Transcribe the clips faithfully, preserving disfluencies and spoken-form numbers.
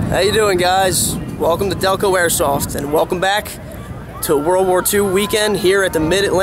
How you doing, guys? Welcome to Delco Airsoft, and welcome back to World War Two weekend here at the Mid-Atlantic.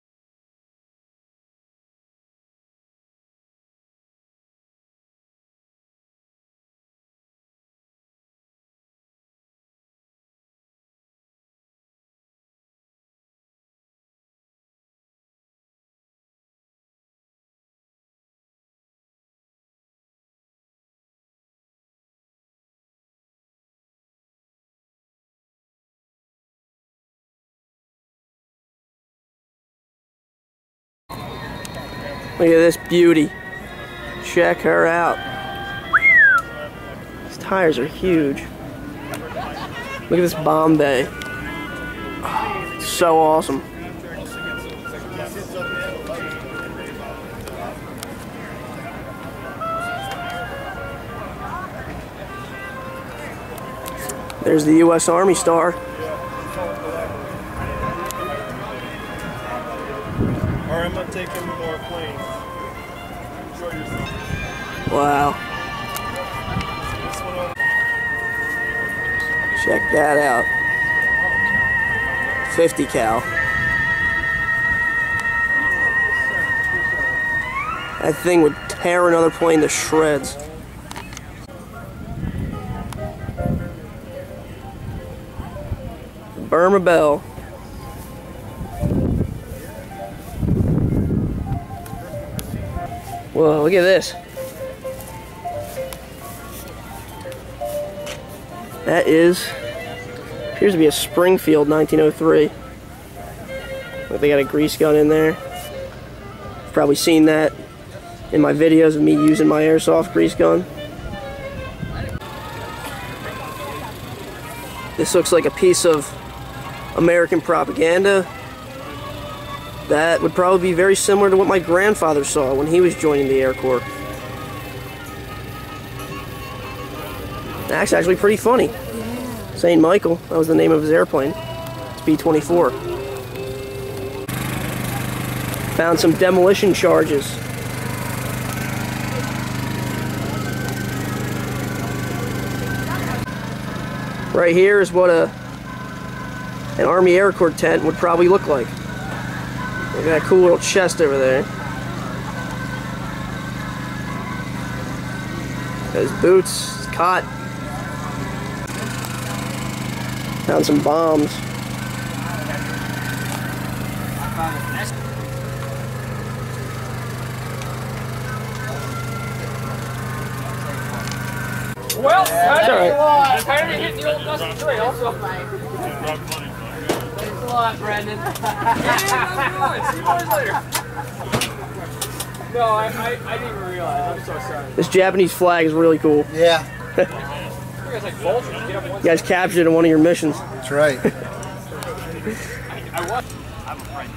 Look at this beauty. Check her out. These tires are huge. Look at this bomb bay. Oh, it's so awesome. There's the U S Army star. Or I'm not taking more planes. Enjoy yourself. Wow. Check that out. fifty cal. That thing would tear another plane to shreds. Burma Bell. Whoa, look at this. That is, appears to be a Springfield nineteen oh three. Look, they got a grease gun in there. You've probably seen that in my videos of me using my airsoft grease gun. This looks like a piece of American propaganda. That would probably be very similar to what my grandfather saw when he was joining the Air Corps. That's actually pretty funny. Saint Michael, that was the name of his airplane. It's B twenty-four. Found some demolition charges. Right here is what a an Army Air Corps tent would probably look like. Look at that cool little chest over there. Got his boots, his cot. Found some bombs. Well, that's all right. I'm tired of hitting the old dusty trail, so thanks a lot, Brandon. See you guys later. No, I, I, I didn't even realize. I'm so sorry. This Japanese flag is really cool. Yeah. You guys like vultures. Get up one You guys captured it in one of your missions. That's right. I, I was. I'm a friend.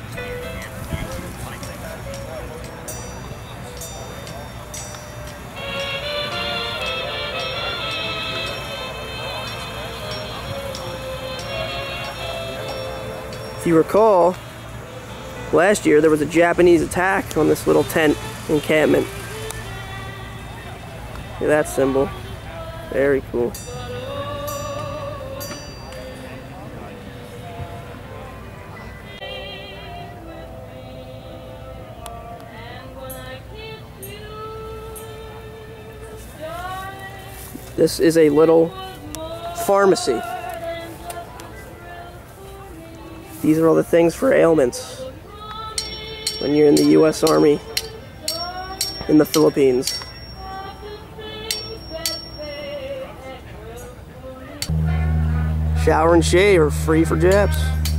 If you recall, last year there was a Japanese attack on this little tent encampment. Look at that symbol. Very cool. This is a little pharmacy. These are all the things for ailments when you're in the U S Army in the Philippines. Shower and shave are free for Japs.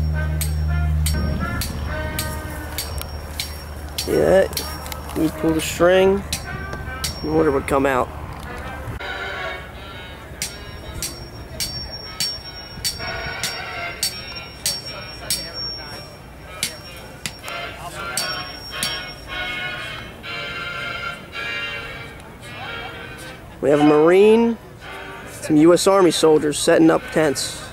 See that? You pull the string, and water would come out. We have a Marine, some U S Army soldiers setting up tents.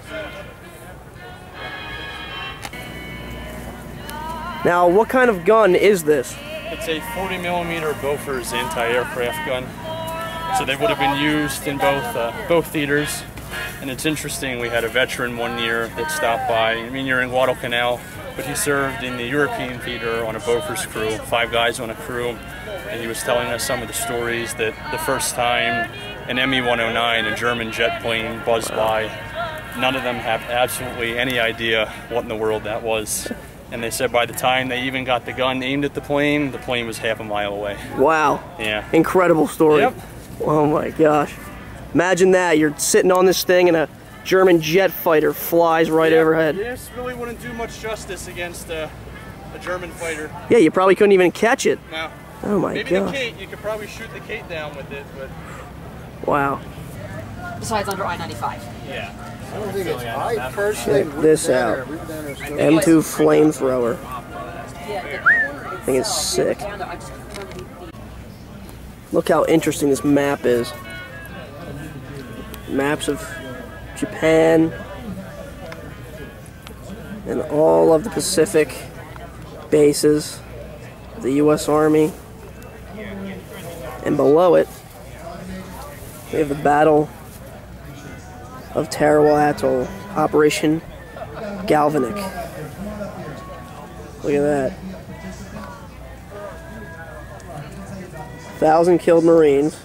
Now, what kind of gun is this? It's a forty millimeter Bofors anti-aircraft gun. So they would have been used in both uh, both theaters. And it's interesting, we had a veteran one year that stopped by. I mean, you're in Guadalcanal, but he served in the European theater on a Bofors crew, five guys on a crew. And he was telling us some of the stories that the first time an M E one oh nine, a German jet plane, buzzed by, none of them have absolutely any idea what in the world that was. And they said by the time they even got the gun aimed at the plane, the plane was half a mile away. Wow. Yeah. Incredible story. Yep. Oh my gosh. Imagine that. You're sitting on this thing and a German jet fighter flies right yeah, overhead. This really wouldn't do much justice against uh, a German fighter. Yeah, you probably couldn't even catch it. No. Oh my Maybe gosh. the Kate, you could probably shoot the Kate down with it, but... Wow. Besides under I ninety-five. Yeah. I don't think it's, I personally Check this out. M two flamethrower. I think it's sick. Look how interesting this map is. Maps of Japan and all of the Pacific bases of the U S Army. And below it, we have the Battle of Tarawa Atoll, Operation Galvanic. Look at that. Thousand killed Marines.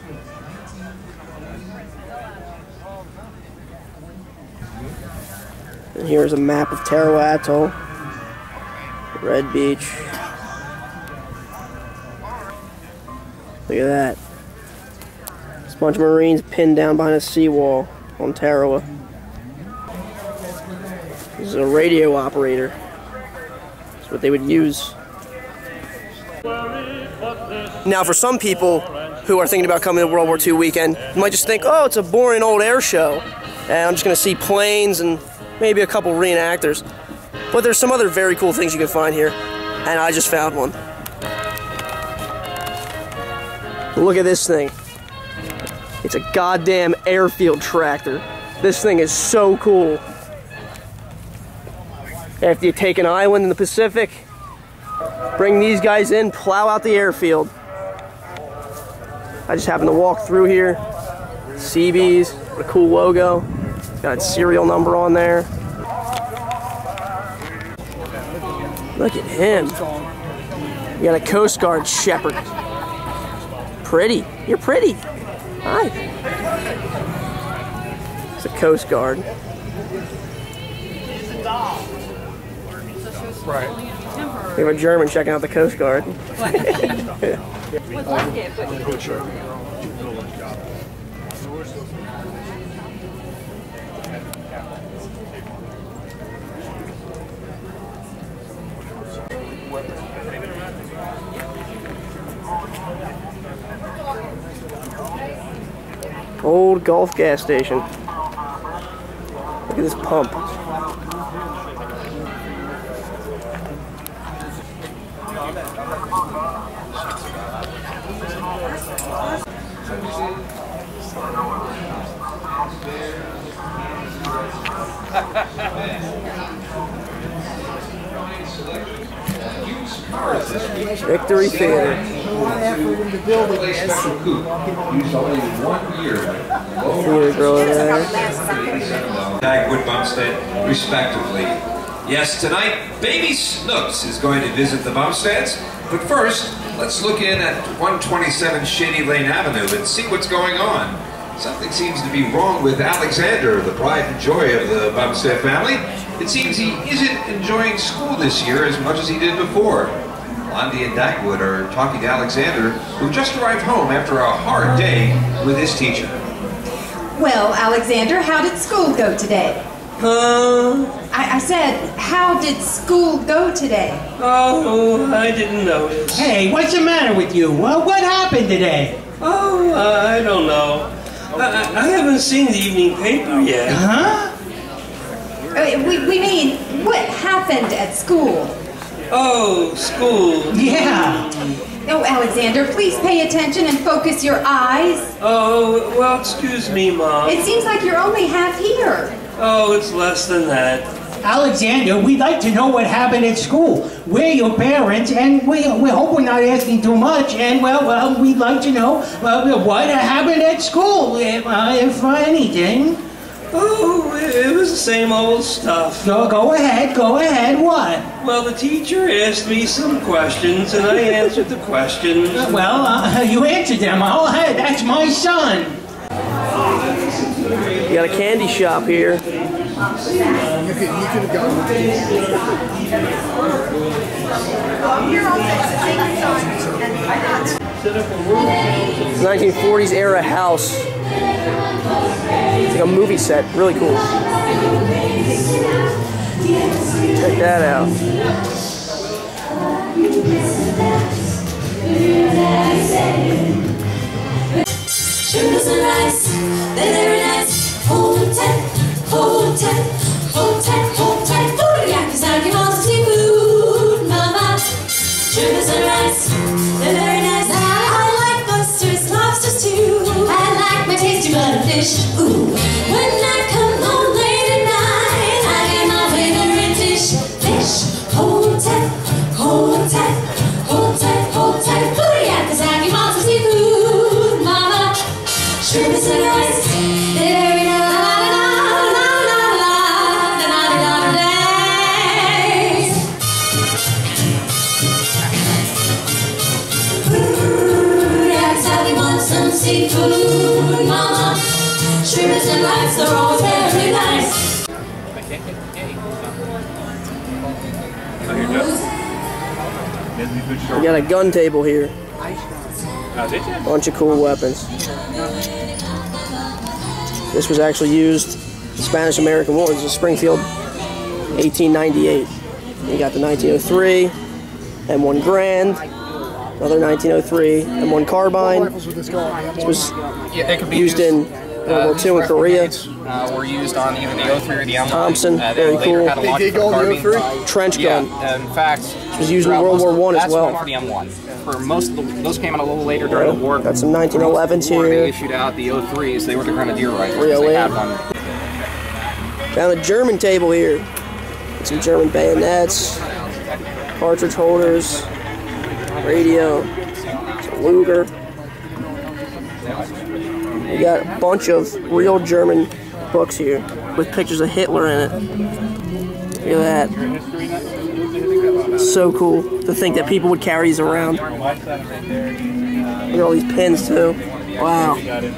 And here's a map of Tarawa Atoll. Red Beach. Look at that. There's a bunch of Marines pinned down behind a seawall on Tarawa. This is a radio operator. That's what they would use. Now, for some people who are thinking about coming to World War Two weekend, you might just think, oh, it's a boring old air show, and I'm just going to see planes and maybe a couple reenactors. But there's some other very cool things you can find here, and I just found one. Look at this thing. It's a goddamn airfield tractor. This thing is so cool. After you take an island in the Pacific, bring these guys in, plow out the airfield. I just happened to walk through here. C B's, what a cool logo. Got a serial number on there. Look at him. You got a Coast Guard shepherd. Pretty. You're pretty. Hi. It's a Coast Guard. Right. We have a German checking out the Coast Guard. Old Gulf gas station. Look at this pump. Victory Theater. Theater girl over there. Dagwood Bumstead, respectively. Yes, tonight, Baby Snooks is going to visit the Bumsteads. But first, let's look in at one twenty-seven Shady Lane Avenue and see what's going on. Something seems to be wrong with Alexander, the pride and joy of the Bumstead family. It seems he isn't enjoying school this year as much as he did before. Blondie and Dagwood are talking to Alexander, who just arrived home after a hard day with his teacher. Well, Alexander, how did school go today? Uh, I, I said, how did school go today? oh, I didn't notice. Hey, what's the matter with you? Well, what happened today? Oh, I don't know. I, I haven't seen the evening paper yet. Huh? Uh, we, we mean, what happened at school? Oh, school. Yeah. Oh, Alexander, please pay attention and focus your eyes. Oh, well, excuse me, Mom. It seems like you're only half here. Oh, it's less than that. Alexander, we'd like to know what happened at school. We're your parents, and we, we hope we're not asking too much, and, well, well we'd like to know uh, what happened at school, if, uh, if anything. Oh, it was the same old stuff. Go, go ahead, go ahead, what? Well, the teacher asked me some questions, and I answered the questions. Well, uh, you answered them. Oh, hey, that's my son. You got a candy shop here. You could, you could have gotten nineteen forties era house. It's like a movie set. Really cool. Check that out. Sugar and rice, they're very nice. Hold tight, hold tight, hold tight, hold tight. Yakizaki wants seafood, mama. Sugar and rice, they're very nice. I like oysters, lobsters too. I like my tasty butterfish. Ooh, when I come home late at night, I get my favorite dish, fish. Hold tight, hold tight, hold tight, hold tight. Yakizaki wants seafood, mama. Sugar and rice, they're very nice. Some seafood, mama. Shrimps and rice are all very nice. We got a gun table here. Bunch of cool weapons. This was actually used in the Spanish-American War. This is Springfield, eighteen ninety-eight. You got the nineteen oh three, M one Grand. Another nineteen oh three M one carbine. This was yeah, it could be used, used in World War Two in Korea. Uh, were used on either the oh three or the M one. Thompson, uh, very cool. They did go on the oh three? Trench yeah, gun. in fact, this was used in World War One as well. That's for the M one. For most of the, those came out a little later during the war. Got some nineteen elevens here. They issued out the oh threes. They were the Grenadier rifles. They had one. Found a German table here. Got some German bayonets, cartridge holders, radio. Luger. We got a bunch of real German books here with pictures of Hitler in it. Look at that. So cool to think that people would carry these around. Look at all these pins too. Wow.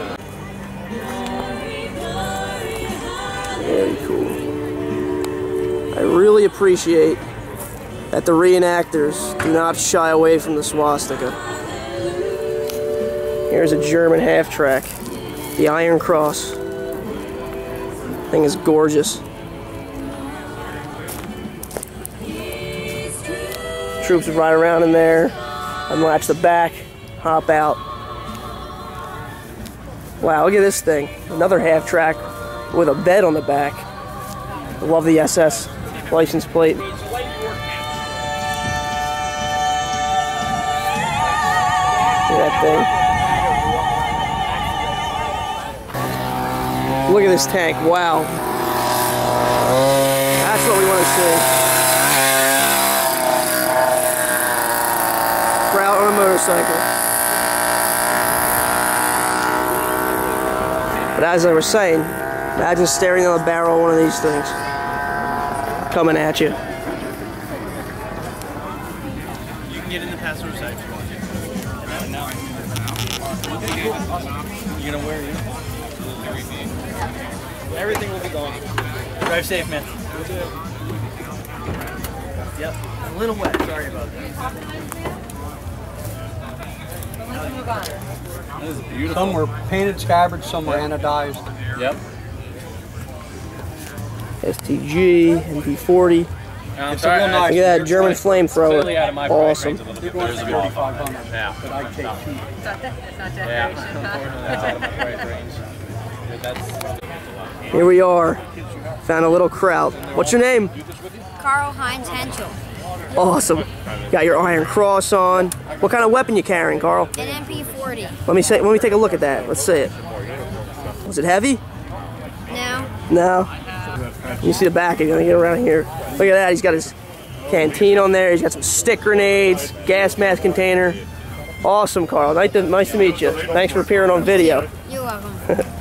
Very cool. I really appreciate that the reenactors do not shy away from the swastika. Here's a German half-track, the Iron Cross. Thing is gorgeous. Troops would ride around in there, unlatch the back, hop out. Wow, look at this thing. Another half-track with a bed on the back. I love the S S license plate. Look at that thing. Look at this tank, wow. That's what we want to see. Crowd on a motorcycle. But as I was saying, imagine staring on the barrel of one of these things. Coming at you. You can get in the passenger side if you want to. You're gonna wear it? Everything will be gone. Drive safe, man. Yep. A little wet. Sorry about that. Let's move on. That is beautiful. Some were painted scabbards, some were anodized. Yep. S T G, M P forty. I'm Look sorry, at I- that German flamethrower. Awesome. Yeah. Here we are. Found a little crowd. What's your name? Carl Heinz Henschel. Awesome. Got your Iron Cross on. What kind of weapon you carrying, Carl? An M P forty. Let me say. Let me take a look at that. Let's see it. Was it heavy? No. No. You see the back, you're gonna get around here. Look at that, he's got his canteen on there, he's got some stick grenades, gas mask container. Awesome, Carl. Nice to, nice to meet you. Thanks for appearing on video. You're welcome.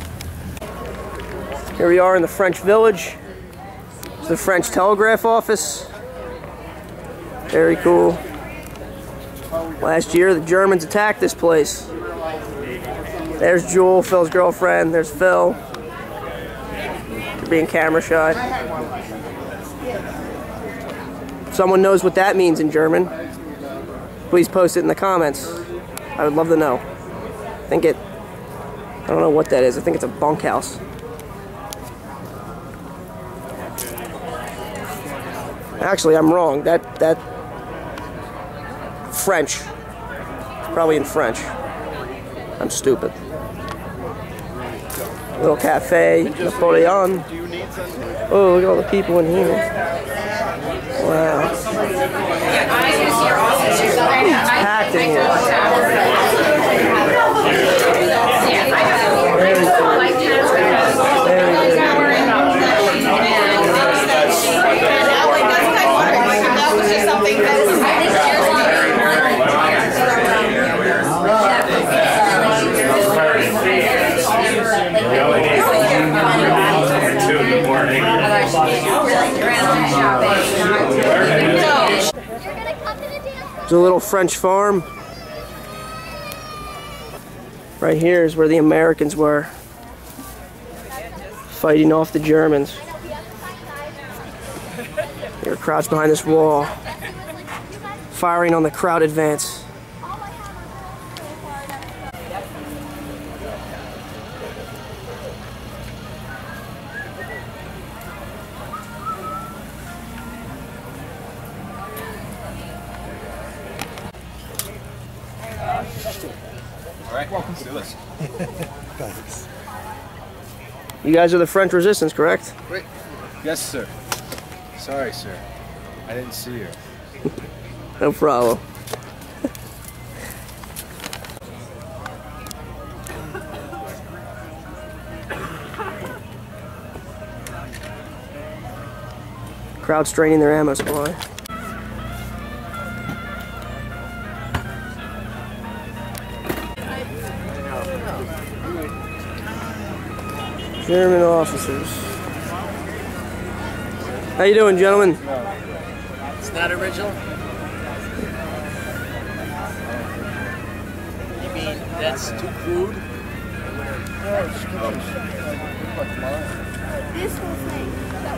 Here we are in the French Village. It's the French Telegraph Office. Very cool. Last year, the Germans attacked this place. There's Jewel, Phil's girlfriend. There's Phil. You're being camera shy. If someone knows what that means in German, please post it in the comments. I would love to know. I think it, I don't know what that is. I think it's a bunkhouse. Actually, I'm wrong. That, that, French. It's probably in French. I'm stupid. Little cafe, Napoleon. Oh, look at all the people in here. Wow. It's packed in here. There's a little French farm. Right here is where the Americans were, fighting off the Germans. They were crouched behind this wall, firing on the crowd advance. All right, welcome to this. Thanks. You guys are the French Resistance, correct? Wait. Yes, sir. Sorry, sir. I didn't see you. No problem. Crowd straining their ammo supply. German officers. How you doing, gentlemen? It's not original? You mean that's too crude? This whole thing. That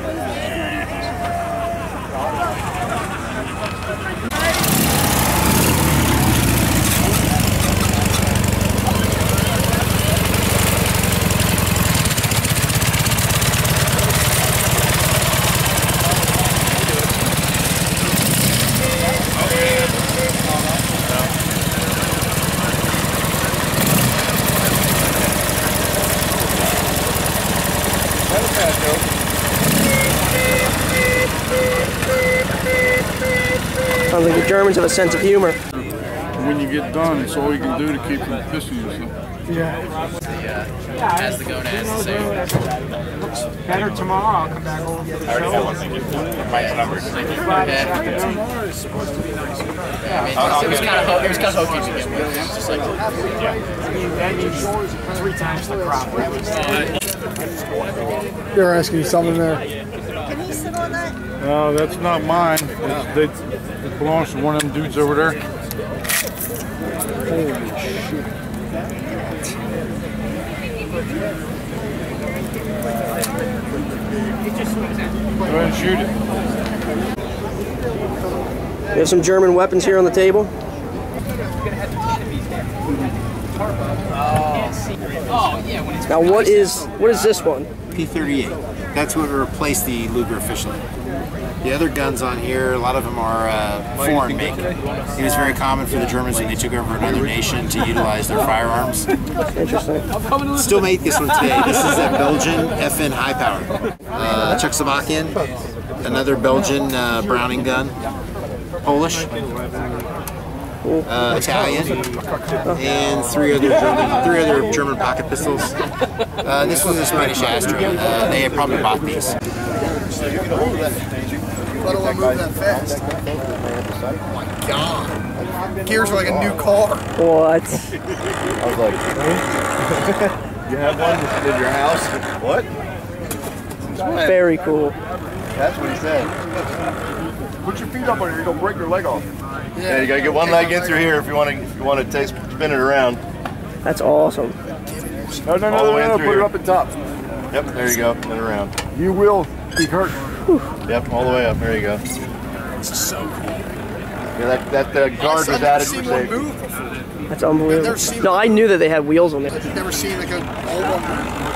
Sounds like the Germans have a sense of humor. When you get done, it's all you can do to keep from pissing yourself. Yeah. As the gonads to say. Looks better tomorrow. I'll come back over for the show. I already have one. Thank you. Mine's numbered. Thank you. Tomorrow is supposed to be nice. Yeah, I mean, it was kind of it was kind of hokey to begin with. It's just like, yeah. I mean, that means three times the crop. They're asking you something there. Can you sit on that? No, that's not mine. It's, they, it belongs to one of them dudes over there. Holy shit. Go ahead and shoot it. We have some German weapons here on the table. Now, what is what is this one? P thirty-eight. That's what replaced the Luger officially. The other guns on here, a lot of them are uh, foreign make. It was very common for the Germans when they took over another nation to utilize their firearms. Interesting. Still make this one today. This is a Belgian F N high power. Uh, Czechoslovakian, another Belgian uh, Browning gun. Polish. uh, Italian, and three other German, three other German pocket pistols. Uh, this was a Spanish Astra. Uh, they had probably bought these. I don't want to move that fast. Oh my god. Gears are like a new car. What? I was like, you have one in your house? What? Very cool. That's what he said. Put your feet up on it, you're gonna break your leg off. Yeah, you gotta get one leg in through here if you want to. If you want to taste, spin it around. That's awesome. No, no, no, no, no, put it up and top. Yep, there you go, and then around. You will be hurt. Whew. Yep, all the way up. There you go. This is so cool. Yeah, that that uh, guard was added for safety. That's unbelievable. No, I knew that they had wheels on there. I've never seen like a old one.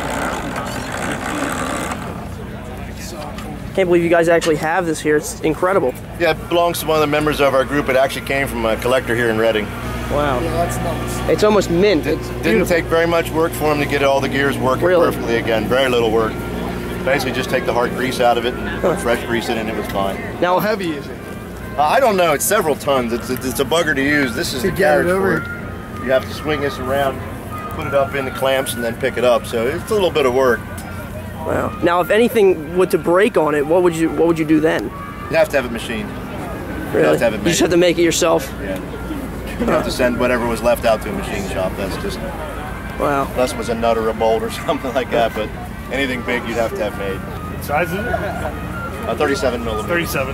Can't believe you guys actually have this here. It's incredible. Yeah, it belongs to one of the members of our group. It actually came from a collector here in Reading. Wow. Yeah, that's nice. It's almost mint. It It's didn't beautiful. take very much work for him to get all the gears working Really? perfectly again. Very little work. Basically just take the hard grease out of it and Huh. fresh grease it and it was fine. Now, How heavy is it? Uh, I don't know. It's several tons. It's, it's, it's a bugger to use. This is To the get it carriage over? for it. You have to swing this around, put it up in the clamps, and then pick it up. So it's a little bit of work. wow. Now, if anything were to break on it, what would you what would you do then? You have to have it machined. Really? have to have it You just made. have to make it yourself. Yeah. You have to send whatever was left out to a machine shop. That's just, Wow. unless it was a nut or a bolt or something like that. But anything big, you'd have to have made. What size is it? Uh, thirty-seven millimeter. thirty-seven.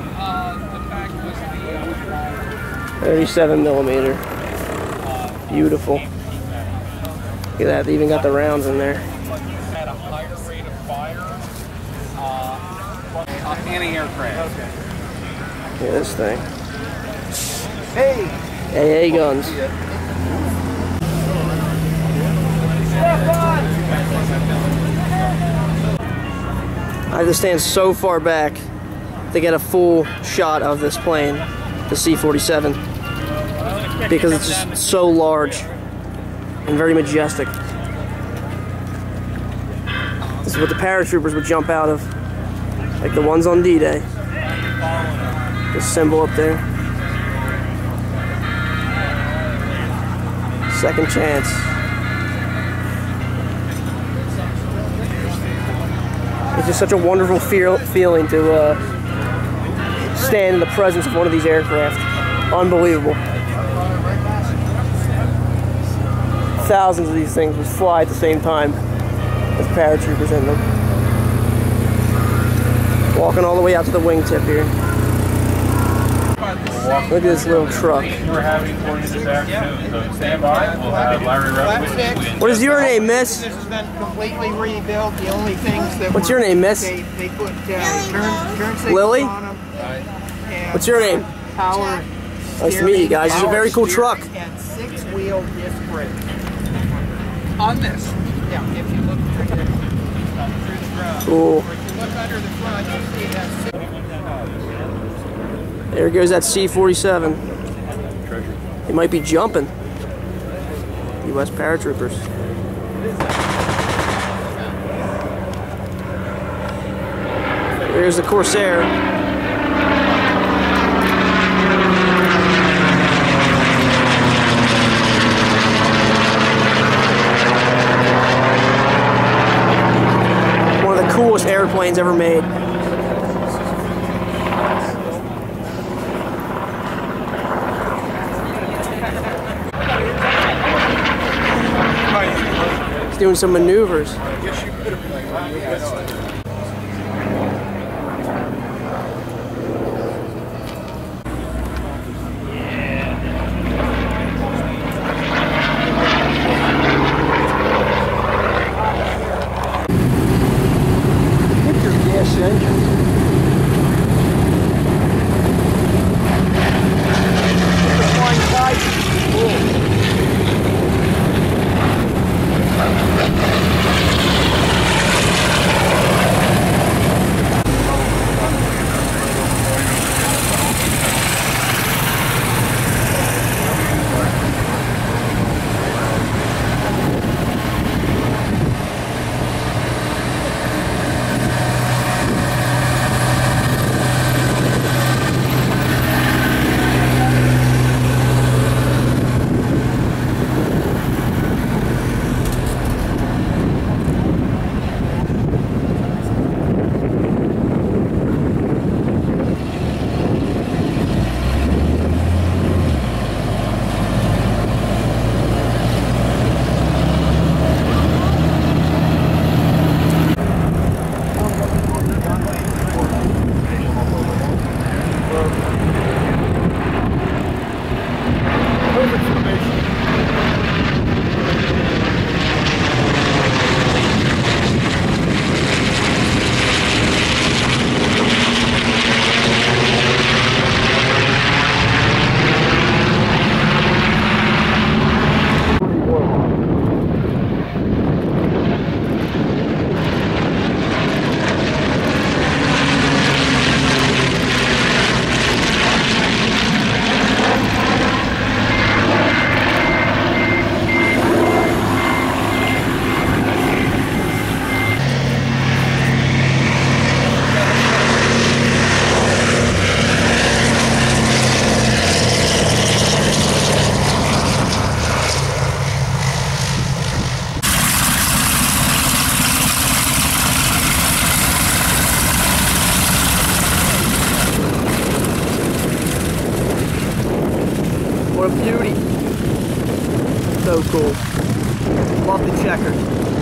thirty-seven millimeter. Beautiful. Look at that. They even got the rounds in there. At a higher rate of fire, uh, anti-aircraft. Look at this thing. Hey! A A guns. I have to stand so far back to get a full shot of this plane, the C forty-seven, because it's just so large and very majestic. This is what the paratroopers would jump out of, like the ones on D Day. This symbol up there. Second chance. It's just such a wonderful feel, feeling to uh, stand in the presence of one of these aircraft. Unbelievable. Thousands of these things would fly at the same time with paratroopers in them. Walking all the way out to the wingtip here. Look at this little truck. We're having for you this afternoon, so stand by. We'll have Larry Reynolds. What is your name, miss? This has been completely rebuilt. The only things that What's were, your name, miss? They, they put uh, turn, turn signals Lily? on them. and What's your name? Power. Nice to meet you guys. This is a very cool truck. And six-wheel disc brake. On this? Yeah, if you look through the, through the ground. Cool. If you look under the front, you'll see that six. There goes that C forty-seven. He might be jumping. U S paratroopers. There's the Corsair. One of the coolest airplanes ever made. He's doing some maneuvers. Gas engine. Flying kite. Cool. beauty. So cool. Love the checkers.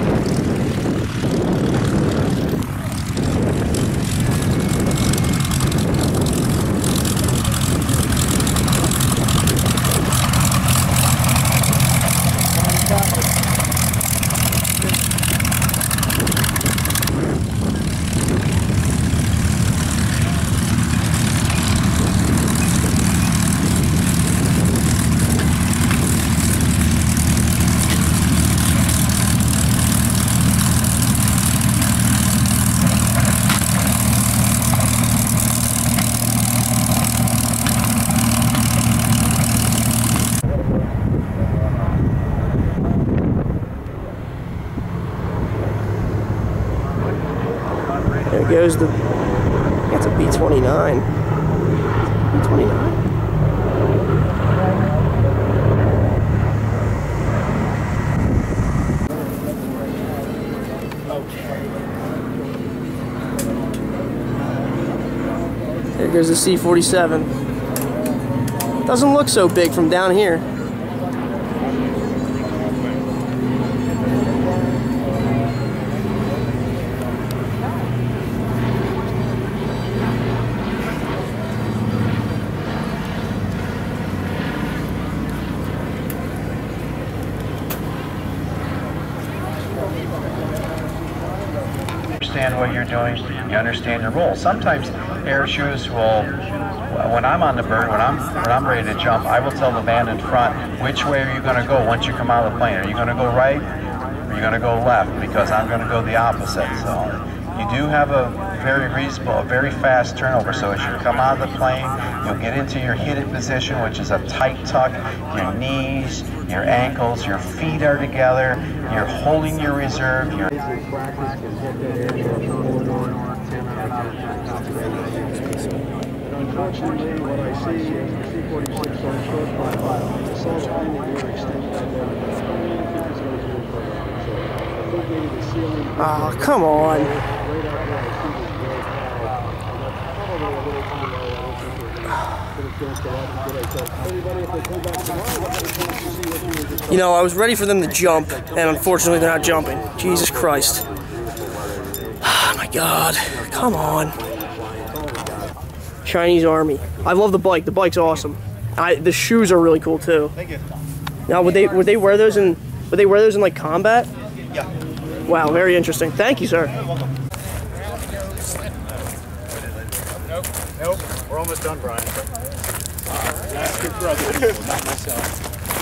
There goes the, it's a B twenty-nine. B twenty-nine? There goes the C forty-seven. Doesn't look so big from down here. Understand what you're doing, you understand your role. Sometimes air shoes will, when I'm on the bird, when I'm when I'm ready to jump, I will tell the band in front, which way are you going to go once you come out of the plane? Are you going to go right, or are you going to go left? Because I'm going to go the opposite. So you do have a very reasonable, a very fast turnover. So as you come out of the plane, you'll get into your hidden position, which is a tight tuck. Your knees, your ankles, your feet are together. You're holding your reserve. You're Unfortunately, what I see is the C forty-six on short by the assault landing gear extended Oh, come on. You know, I was ready for them to jump, and unfortunately they're not jumping. Jesus Christ. Oh my God. Come on. Chinese Army. I love the bike. The bike's awesome. I, the shoes are really cool too. Thank you. Now, would they would they wear those in would they wear those in like combat? Yeah. Wow, very interesting. Thank you, sir. Nope. Nope. We're almost done, Brian. That's good for other people, not myself.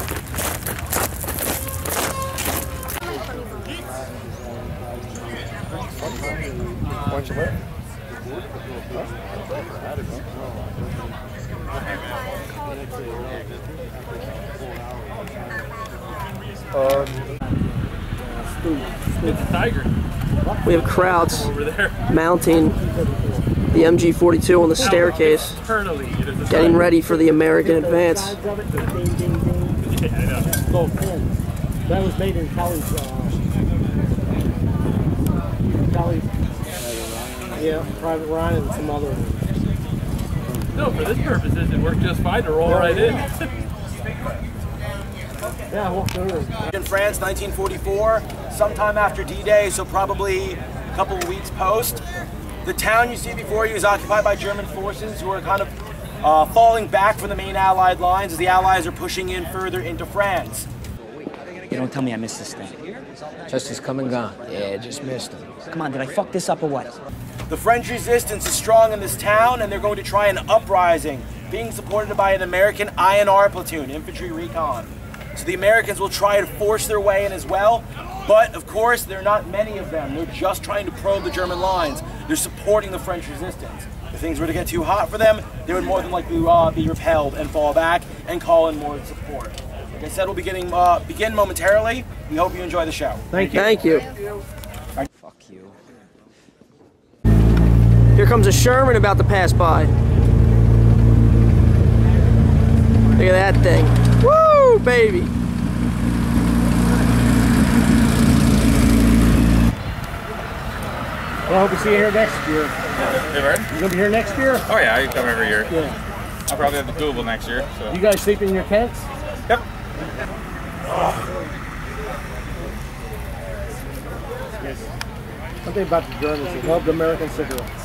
Why don't you wear it? Um, It's a tiger. We have crowds Over there. mounting the M G forty-two on the staircase, Eternally, it is a getting tiger. ready for the American advance. Yeah, I know. that was made in Cali's, uh, Cali's, yeah, Private Ryan and some other. No, for this purposes, it worked just fine to roll right in. Yeah, I walked over. In France, nineteen forty-four, sometime after D-Day, so probably a couple of weeks post. The town you see before you is occupied by German forces who are kind of uh, falling back from the main Allied lines as the Allies are pushing in further into France. You don't tell me I missed this thing. Just as come and gone. Yeah, just missed him. Come on, did I fuck this up or what? The French resistance is strong in this town, and they're going to try an uprising, being supported by an American I N R platoon, infantry recon. So the Americans will try to force their way in as well, but of course there are not many of them. They're just trying to probe the German lines. They're supporting the French resistance. If things were to get too hot for them, they would more than likely uh, be repelled and fall back and call in more support. Like I said, we'll be getting, uh, begin momentarily. We hope you enjoy the show. Thank you. Thank you. Fuck you. Here comes a Sherman about to pass by. Look at that thing. Woo, baby. Well, I hope to see you here next year. Hey, Bert? You gonna be here next year? Oh yeah, I come every year. Yeah. I'll probably have the doable next year. So. You guys sleep in your tents? Yep. Something about the Germans, they loved American cigarettes.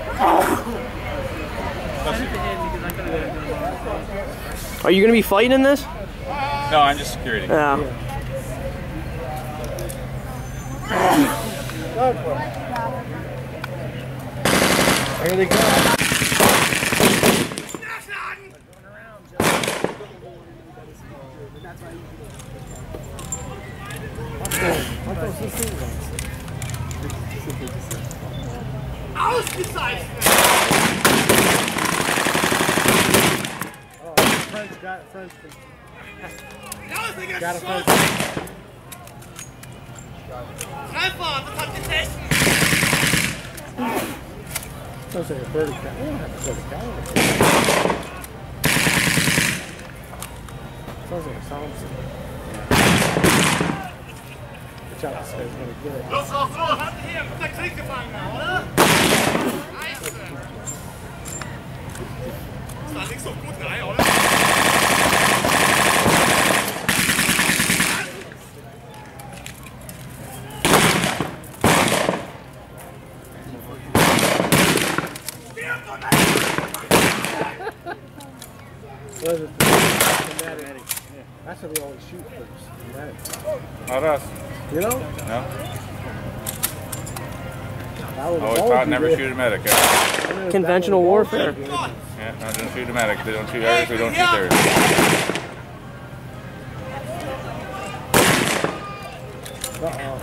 Are you going to be fighting in this? No, I'm just security. Yeah. Here they go. Ausgezeichnet! Oh, French got it, French. Got it, French. Treffer, das hat gesessen! Sounds like a thirty cal. I don't have a thirty cal. Sounds like a Thompson. Watch out, this guy's gonna get it. Los, los, los! Hier, der Kriegsgefangener, oder? Scheiße! Das war nicht so gut, nein, oder? What is it? Automatic. That's what they always shoot first. Automatic. Not us. You know? No. I was Always taught never there. shoot a medic. Yeah. Conventional warfare. Yeah, not gonna shoot a medic. They don't shoot ours, we don't shoot theirs. Uh-oh.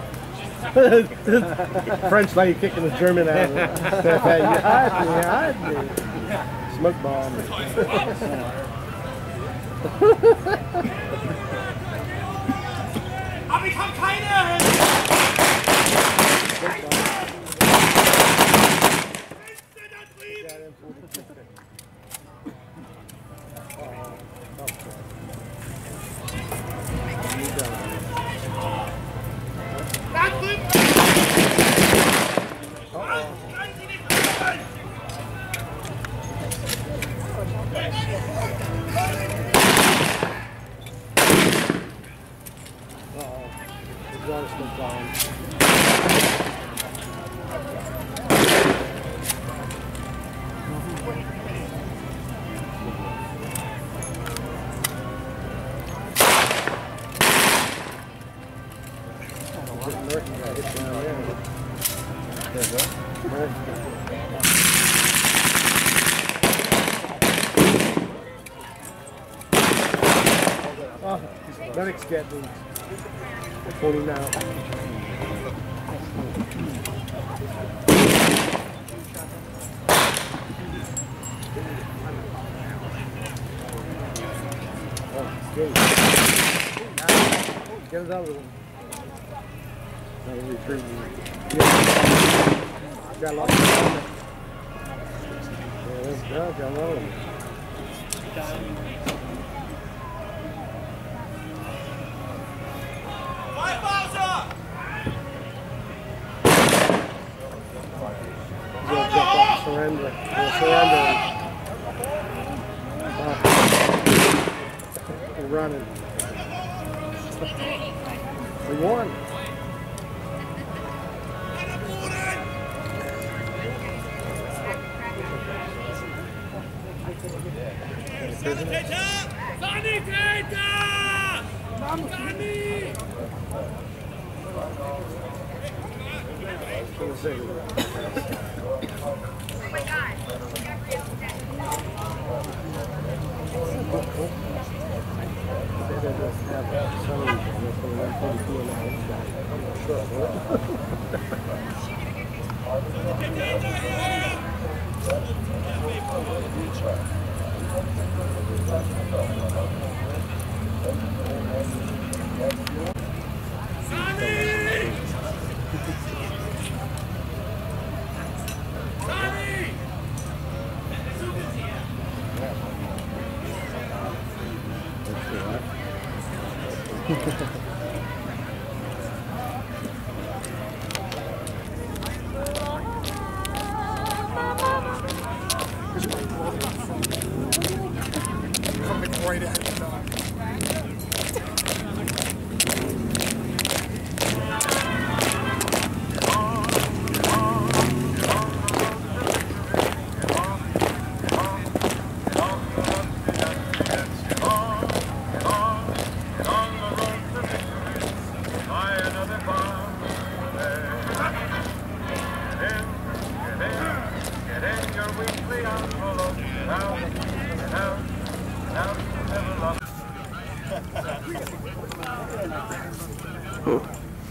French lady kicking the German out of it. You hide me, you hide me. Smoke bomb. Aber ich hab keine! Oh, Lennox get these. forty now. Oh, skate. Get another one. Another retreat. Got a lot of time. Yeah, that's good. Got a lot of them. Surrender. Surrender. Oh. We're running. We won. Sanitäter! Sanitäter! Sani! Oh my God. Coming right at you. Hmm.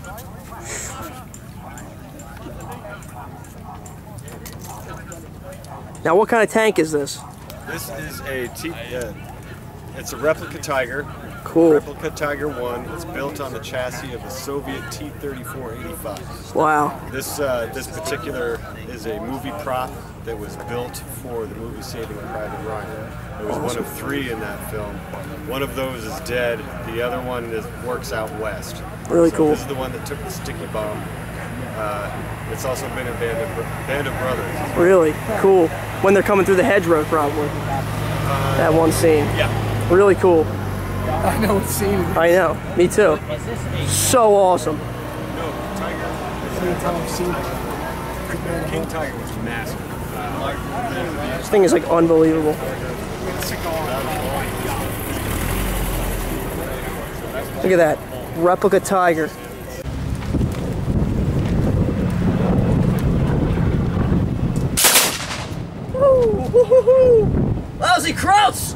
Now, what kind of tank is this? This is a T, uh, it's a replica Tiger. Cool. Replica Tiger one. It's built on the chassis of a Soviet T thirty-four eighty-five. Wow. This uh, this particular is a movie prop that was built for the movie Saving Private Ryan. It was one of three in that film. One of those is dead. The other one is works out west. Really so cool. This is the one that took the sticky bomb. Uh, it's also been in Band of, Band of Brothers. Really cool. When they're coming through the hedgerow, probably. Uh, that one scene. Yeah. Really cool. I know what scene it is. I know. Me too. So awesome. No, Tiger. King Tiger was massive. Uh, this thing is like unbelievable. Look at that. Replica Tiger. Woo, woo, woo, woo. Lousy Krauts!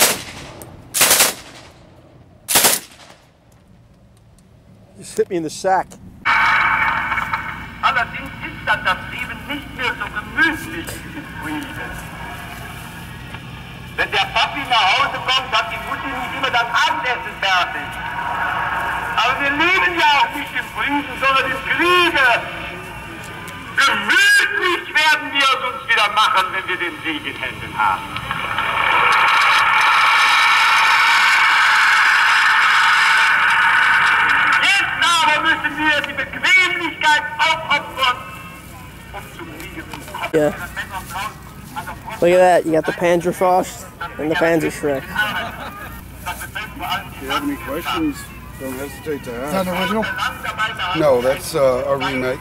Just hit me in the sack. Allerdings ist dann das Leben nicht mehr so gemütlich im Frieden. Wenn der Papi nach Hause kommt, hat die Mutti nicht immer das Abendessen fertig. Aber wir leben ja auch nicht im Frieden, sondern im Kriege. Gemütlich werden wir es uns wieder machen, wenn wir den Sieg in Händen haben. Jetzt aber müssen wir die Bequemlichkeit aufopfern, um zum Kriege zu kommen. Yeah. Look at that. You got the Panzerfaust and the Panzerschreck. If you have any questions, don't hesitate to ask. Is that an original? No, that's uh, a remake.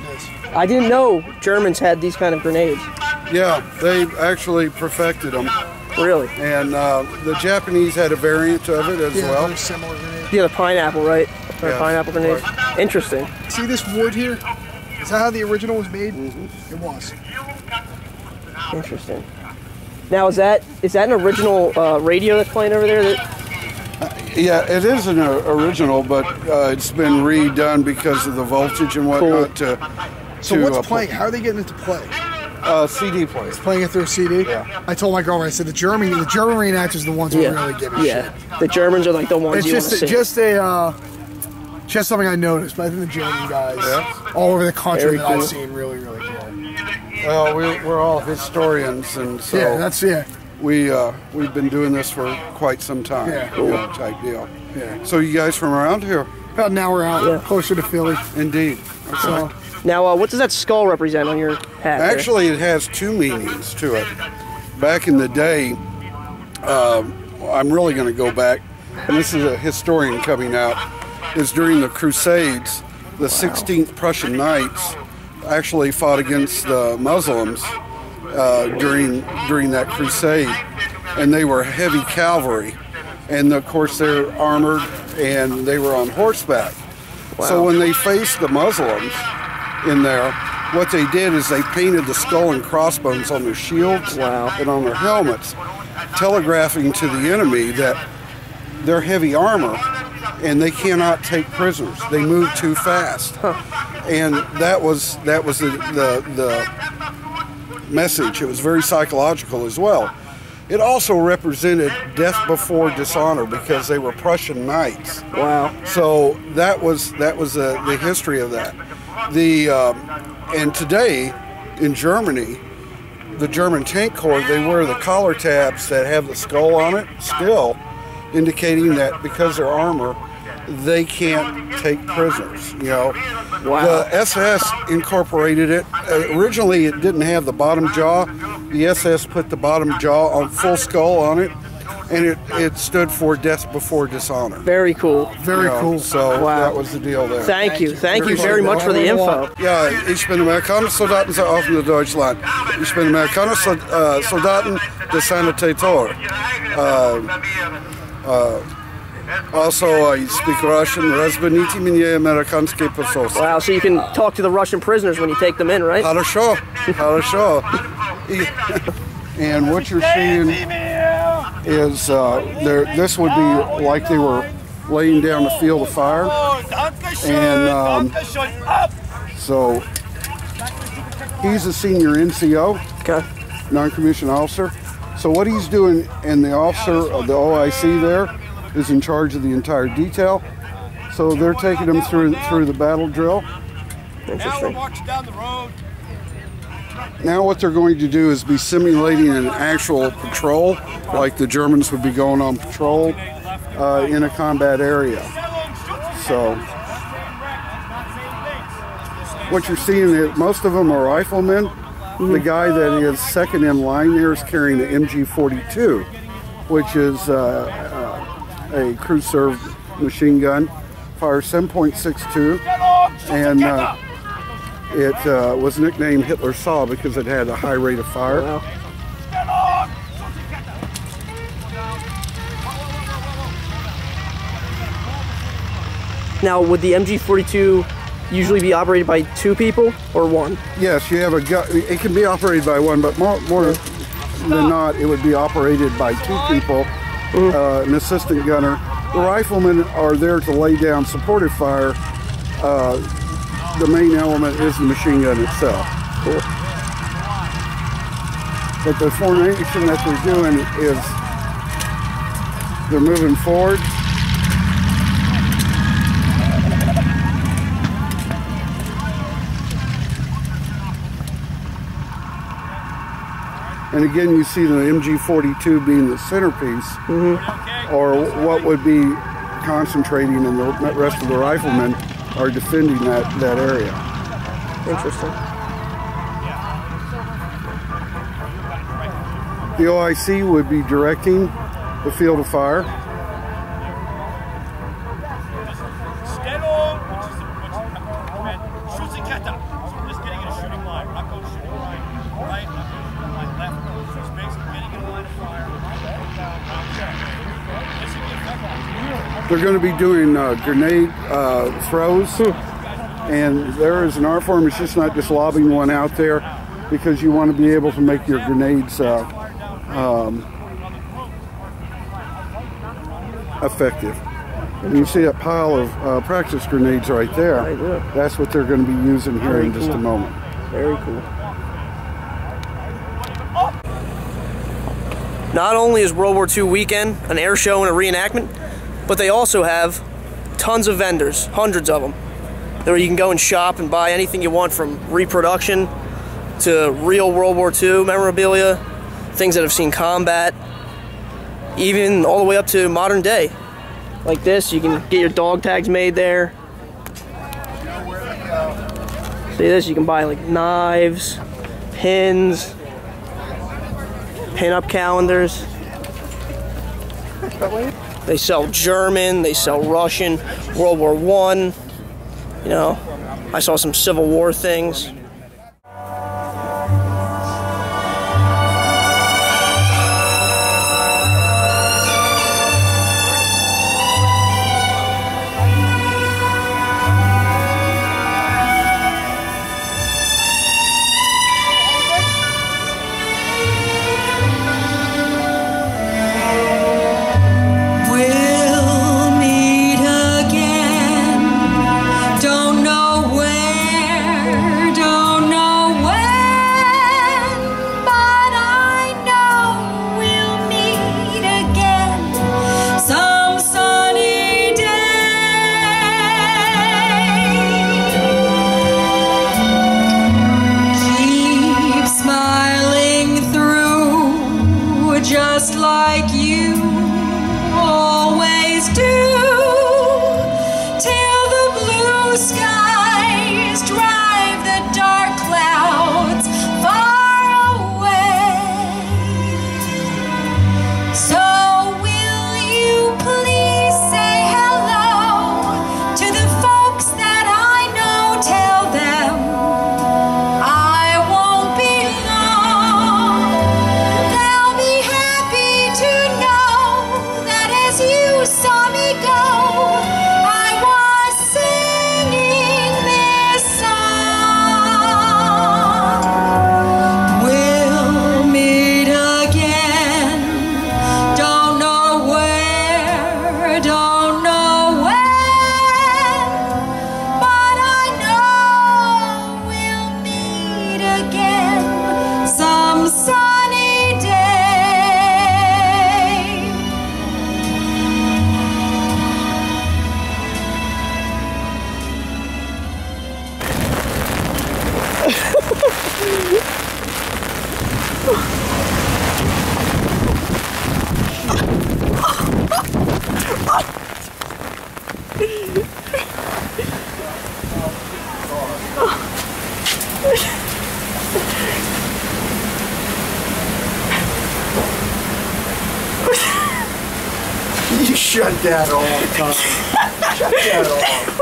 I didn't know Germans had these kind of grenades. Yeah, they actually perfected them. Really? And uh, the Japanese had a variant of it as yeah, well. Very similar grenade. Yeah, the pineapple, right? Or Yeah, pineapple grenade. right. Interesting. See this wood here? Is that how the original was made? Mm-hmm. It was. Interesting. Now, is that is that an original uh, radio that's playing over there? That Yeah, it is an uh, original, but uh, it's been redone because of the voltage and whatnot. To, So to, what's uh, playing? How are they getting it to play? Uh, C D player. It's playing it through a C D? Yeah. I told my girlfriend, I said the German the German reenactors are the ones who yeah, really give a yeah. shit. The Germans are like the ones It's you just want to see. just a uh, just something I noticed, but I think the German guys Yeah. all over the country Very that cool. I've seen really, really cool. Well, we, we're all historians, and so Yeah, that's yeah. we uh, we've been doing this for quite some time. Yeah. You know, type deal. Yeah. So you guys from around here? About an hour out, Yeah. closer to Philly. Indeed. Okay. So Now, uh, what does that skull represent on your hat? there? Actually, it has two meanings to it. Back in the day, uh, I'm really going to go back, and this is a historian coming out, is during the Crusades, the sixteenth Prussian Knights actually fought against the Muslims uh, during during that crusade, and they were heavy cavalry, and of course they're armored and they were on horseback. Wow. So when they faced the Muslims in there, what they did is they painted the skull and crossbones on their shields Wow. and on their helmets, telegraphing to the enemy that they're heavy armor and they cannot take prisoners. They move too fast. Huh. And that was that was the, the the message. It was very psychological as well. It also represented death before dishonor because they were Prussian knights. Wow. So that was that was the, the history of that. The um, and today in Germany, the German tank corps, they wear the collar tabs that have the skull on it still, indicating that because they're armor, they can't take prisoners. You know, Wow. the S S incorporated it. Uh, originally, it didn't have the bottom jaw. The S S put the bottom jaw on full skull on it, and it, it stood for death before dishonor. Very cool. very You know, cool. So Wow. that was the deal there. Thank you. Thank you very much for the info. Ja, ich bin Amerikaner Soldaten sehr offen in Deutschland. Ich bin Amerikaner Sol uh, Soldaten der Sanitator. Uh, uh, also, I speak Russian. Разберите мне американский посольство. Wow, so you can talk to the Russian prisoners when you take them in, right? Хорошо, хорошо. And what you're seeing is uh, there. This would be like they were laying down the field of fire, and um, so he's a senior N C O, okay, non-commissioned officer. So what he's doing, and the officer of the O I C there is in charge of the entire detail. So they're taking them through through the battle drill. Interesting. Now what they're going to do is be simulating an actual patrol, like the Germans would be going on patrol uh, in a combat area. So what you're seeing is most of them are riflemen. The guy that is second in line there is carrying the M G forty-two, which is uh, uh, a crew served machine gun, fires seven point six two, and uh, it uh, was nicknamed Hitler Saw because it had a high rate of fire. Wow. Now, would the M G forty-two usually be operated by two people or one? Yes, you have a gun. It can be operated by one, but more, more than not, it would be operated by two people, mm-hmm. uh, an assistant gunner. The riflemen are there to lay down supportive fire. Uh, the main element is the machine gun itself. Cool. But the formation that they're doing is they're moving forward. And again, you see the M G forty-two being the centerpiece, mm-hmm. or what would be concentrating, and the rest of the riflemen are defending that, that area. Interesting. The O I C would be directing the field of fire. They're going to be doing uh, grenade uh, throws, and there is an art form. It's just not just lobbing one out there, because you want to be able to make your grenades uh, um, effective. And you see that pile of uh, practice grenades right there. I do. That's what they're going to be using here Very in just cool. a moment. Very cool. Not only is World War Two weekend an air show and a reenactment, but they also have tons of vendors, hundreds of them, where you can go and shop and buy anything you want, from reproduction to real World War Two memorabilia, things that have seen combat, even all the way up to modern day. Like this, you can get your dog tags made there. See this, you can buy like knives, pins, pin-up calendars. They sell German, they sell Russian, World War One. You know, I saw some Civil War things. Don't know where, don't You shut that off, Tom. Shut that off.